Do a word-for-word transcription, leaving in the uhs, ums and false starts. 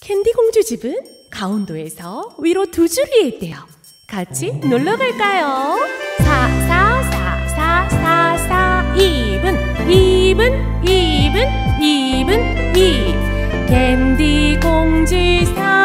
캔디 공주 집은 강원도에서 위로 두 줄이에 있대요. 같이 놀러 갈까요? 사사사사사사 이분 이분 이분 이분 이 캔디 공주 사